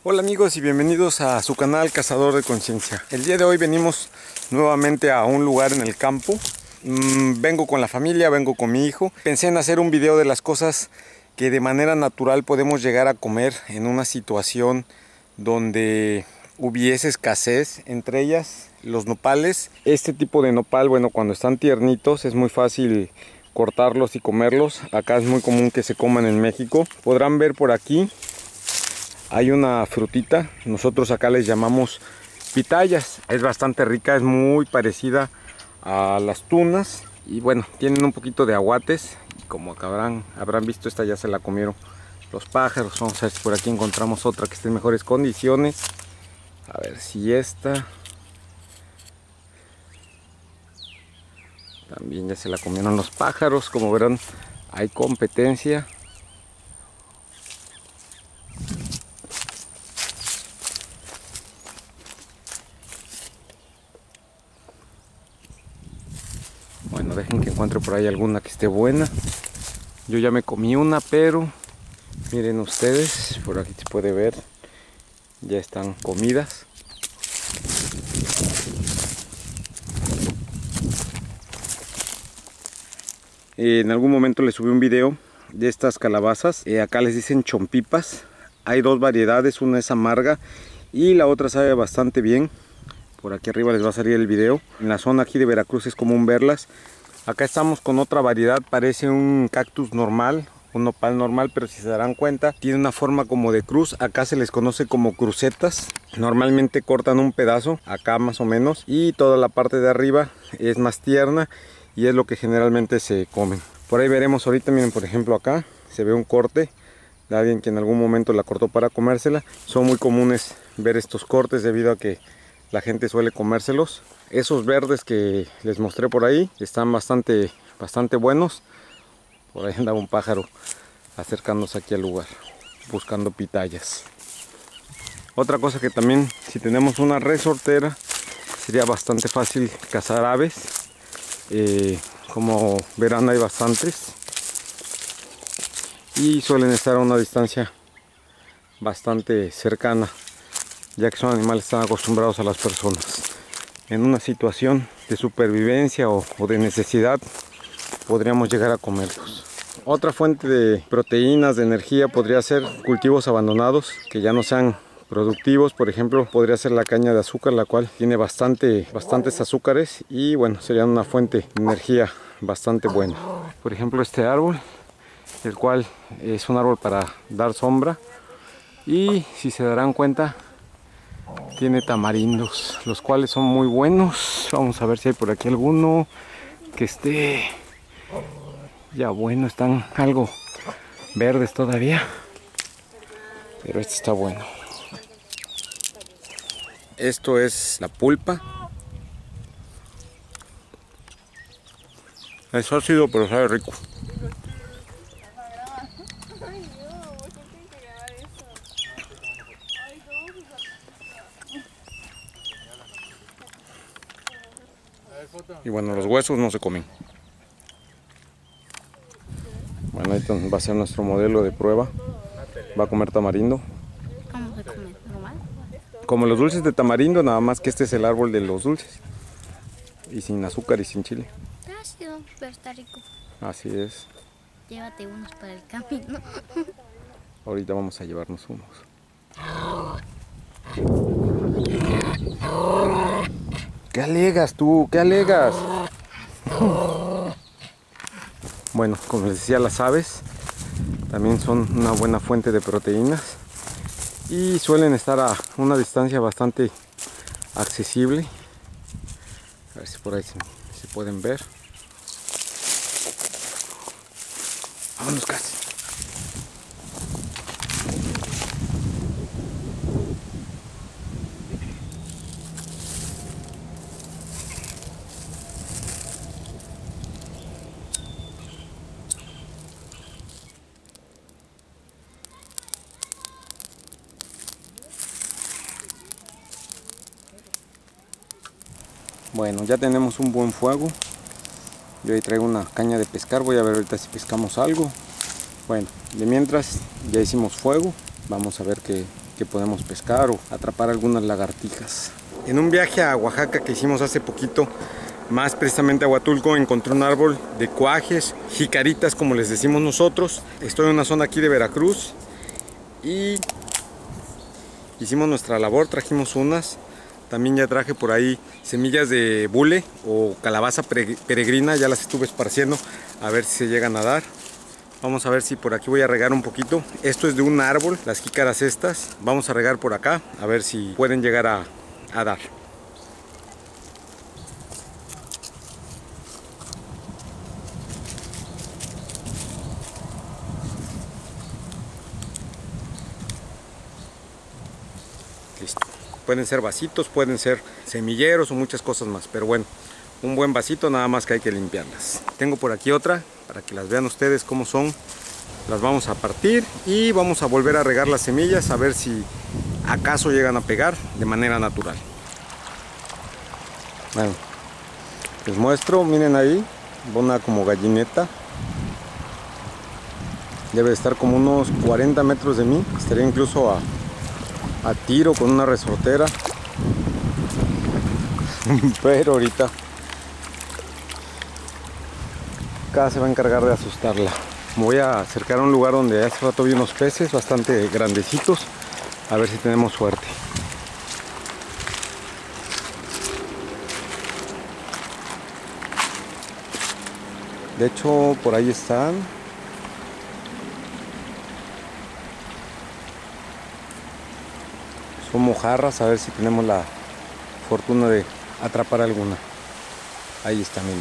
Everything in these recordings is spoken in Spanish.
Hola amigos y bienvenidos a su canal Cazador de Conciencia. El día de hoy venimos nuevamente a un lugar en el campo. Vengo con la familia, vengo con mi hijo. Pensé en hacer un video de las cosas que de manera natural podemos llegar a comer en una situación donde hubiese escasez, entre ellas los nopales. Este tipo de nopal, bueno, cuando están tiernitos es muy fácil cortarlos y comerlos. Acá es muy común que se coman en México. Podrán ver por aquí hay una frutita, nosotros acá les llamamos pitayas. Es bastante rica, es muy parecida a las tunas y bueno, tienen un poquito de aguates. Y como habrán visto, esta ya se la comieron los pájaros. Vamos a ver si por aquí encontramos otra que esté en mejores condiciones. A ver si esta también ya se la comieron los pájaros. Como verán, hay competencia. Bueno, dejen que encuentre por ahí alguna que esté buena. Yo ya me comí una, pero miren ustedes, por aquí se puede ver, ya están comidas. En algún momento les subí un video de estas calabazas. Acá les dicen chompipas. Hay dos variedades, una es amarga y la otra sabe bastante bien. Por aquí arriba les va a salir el video. En la zona aquí de Veracruz es común verlas. Acá estamos con otra variedad, parece un cactus normal, un nopal normal, pero si se darán cuenta tiene una forma como de cruz. Acá se les conoce como crucetas. Normalmente cortan un pedazo, acá más o menos, y toda la parte de arriba es más tierna y es lo que generalmente se comen. Por ahí veremos ahorita, miren, por ejemplo acá se ve un corte de alguien que en algún momento la cortó para comérsela. Son muy comunes ver estos cortes debido a que la gente suele comérselos. Esos verdes que les mostré por ahí están bastante buenos. Por ahí andaba un pájaro acercándose aquí al lugar buscando pitayas. Otra cosa que también, si tenemos una resortera, sería bastante fácil cazar aves. Como verán, hay bastantes y suelen estar a una distancia bastante cercana, ya que son animales tan acostumbrados a las personas. En una situación de supervivencia o de necesidad podríamos llegar a comerlos. Otra fuente de proteínas, de energía, podría ser cultivos abandonados que ya no sean productivos. Por ejemplo, podría ser la caña de azúcar, la cual tiene bastantes azúcares y bueno, sería una fuente de energía bastante buena. Por ejemplo, este árbol, el cual es un árbol para dar sombra, y si se darán cuenta tiene tamarindos, los cuales son muy buenos. Vamos a ver si hay por aquí alguno que esté ya bueno. Están algo verdes todavía, pero este está bueno. Esto es la pulpa. Es ácido, pero sabe rico. Y bueno, los huesos no se comen. Bueno, ahí va a ser nuestro modelo de prueba. Va a comer tamarindo. ¿Cómo se come? ¿Normal? Como los dulces de tamarindo, nada más que este es el árbol de los dulces. Y sin azúcar y sin chile. Ácido, pero está rico. Así es. Llévate unos para el camino. Ahorita vamos a llevarnos unos. ¿Qué alegas tú? ¿Qué alegas? Bueno, como les decía, las aves también son una buena fuente de proteínas y suelen estar a una distancia bastante accesible. A ver si por ahí se pueden ver. Vámonos casi. Bueno, ya tenemos un buen fuego. Yo ahí traigo una caña de pescar. Voy a ver ahorita si pescamos algo. Bueno, de mientras ya hicimos fuego. Vamos a ver qué que podemos pescar o atrapar algunas lagartijas. En un viaje a Oaxaca que hicimos hace poquito, más precisamente a Huatulco, encontré un árbol de cuajes, jicaritas como les decimos nosotros. Estoy en una zona aquí de Veracruz y hicimos nuestra labor, trajimos unas. También ya traje por ahí semillas de bule o calabaza peregrina, ya las estuve esparciendo a ver si se llegan a dar. Vamos a ver si por aquí voy a regar un poquito. Esto es de un árbol, las jícaras estas. Vamos a regar por acá a ver si pueden llegar a dar. Listo. Pueden ser vasitos, pueden ser semilleros o muchas cosas más, pero bueno, un buen vasito, nada más que hay que limpiarlas. Tengo por aquí otra para que las vean ustedes cómo son. Las vamos a partir y vamos a volver a regar las semillas a ver si acaso llegan a pegar de manera natural. Bueno, les muestro, miren ahí, una como gallineta. Debe estar como unos 40 metros de mí, estaría incluso a tiro con una resortera. Pero ahorita acá se va a encargar de asustarla. Me voy a acercar a un lugar donde hace rato vi unos peces bastante grandecitos, a ver si tenemos suerte. De hecho, por ahí están. Son mojarras, a ver si tenemos la fortuna de atrapar alguna. Ahí está, miren.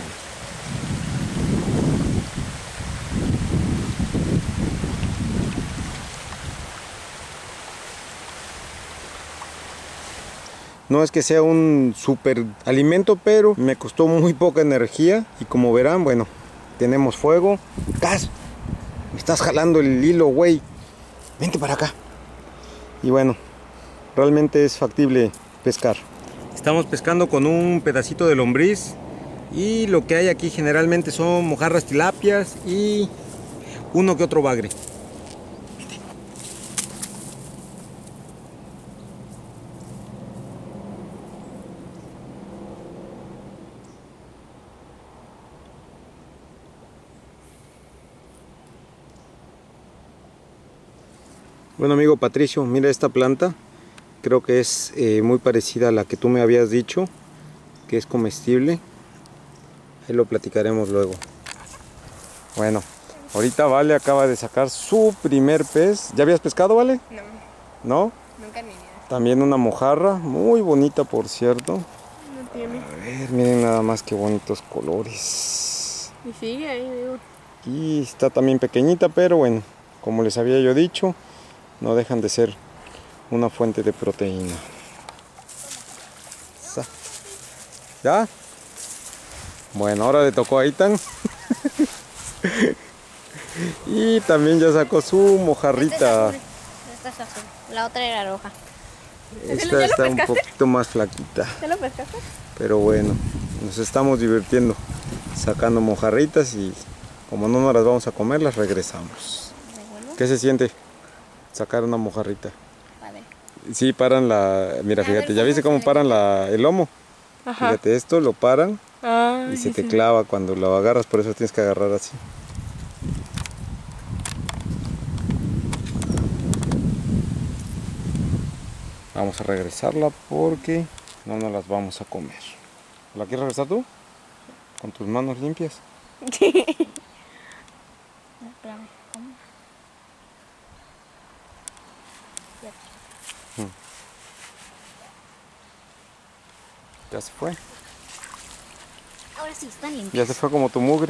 No es que sea un super alimento, pero me costó muy poca energía y como verán, bueno, tenemos fuego. ¡Gas! Me estás jalando el hilo, güey. Vente para acá. Y bueno, realmente es factible pescar. Estamos pescando con un pedacito de lombriz y lo que hay aquí generalmente son mojarras, tilapias y uno que otro bagre. Bueno, amigo Patricio, mira esta planta. Creo que es muy parecida a la que tú me habías dicho, que es comestible. Ahí lo platicaremos luego. Bueno, ahorita Vale acaba de sacar su primer pez. ¿Ya habías pescado, Vale? No. ¿No? Nunca ni idea. También una mojarra, muy bonita por cierto. No tiene. A ver, miren nada más qué bonitos colores. Y sigue ahí, digo. Y está también pequeñita, pero bueno, como les había yo dicho, no dejan de ser una fuente de proteína. ¿Ya? Bueno, ahora le tocó a Ethan. Y también ya sacó su mojarrita. Esta es azul. La otra era roja. Esta está un poquito más flaquita. ¿Ya lo pescaste? Pero bueno, nos estamos divirtiendo sacando mojarritas y como no nos las vamos a comer, las regresamos. ¿Qué se siente sacar una mojarrita? Vale. Sí, paran la... Mira, fíjate, ¿ya viste cómo paran el lomo? Ajá. Fíjate, esto lo paran Ah, y se te sí. clava cuando lo agarras, por eso tienes que agarrar así. Vamos a regresarla porque no nos las vamos a comer. ¿La quieres regresar tú? Con tus manos limpias. No, espérame. ¿Cómo? Ya se fue. Ahora sí, están limpios. Ya se fue como tu mugre.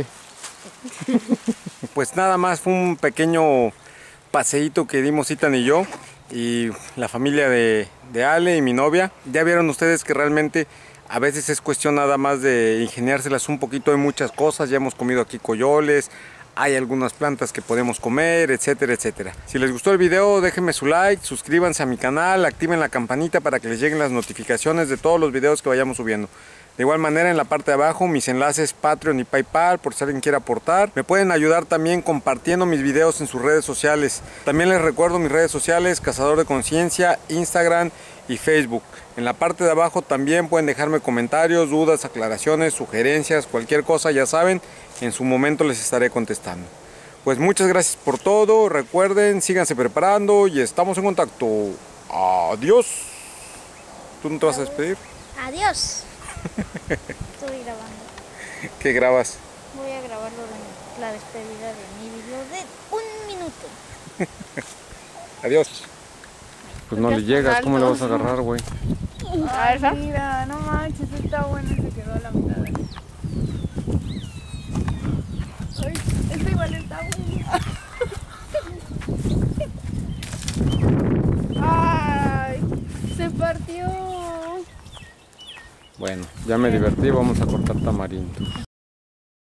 Pues nada más, fue un pequeño paseíto que dimos Ethan y yo y la familia de Ale y mi novia. Ya vieron ustedes que realmente a veces es cuestión nada más de ingeniárselas un poquito. Hay muchas cosas, ya hemos comido aquí coyoles, hay algunas plantas que podemos comer, etcétera, etcétera. Si les gustó el video, déjenme su like, suscríbanse a mi canal, activen la campanita para que les lleguen las notificaciones de todos los videos que vayamos subiendo. De igual manera, en la parte de abajo mis enlaces Patreon y PayPal por si alguien quiere aportar. Me pueden ayudar también compartiendo mis videos en sus redes sociales. También les recuerdo mis redes sociales, Cazador de Conciencia, Instagram y Facebook. En la parte de abajo también pueden dejarme comentarios, dudas, aclaraciones, sugerencias, cualquier cosa, ya saben, en su momento les estaré contestando. Pues muchas gracias por todo, recuerden, síganse preparando y estamos en contacto. Adiós. ¿Tú no te vas a despedir? Adiós. Estoy grabando. ¿Qué grabas? Voy a grabarlo de la despedida de mi video de 1 minuto. Adiós. Pues no le llegas, ¿cómo le vas a agarrar, güey? Ay, mira, no manches, está bueno, se quedó a la mitad. Ay, este igual está bueno. Ay, se partió. Bueno, ya me divertí, vamos a cortar tamarindo.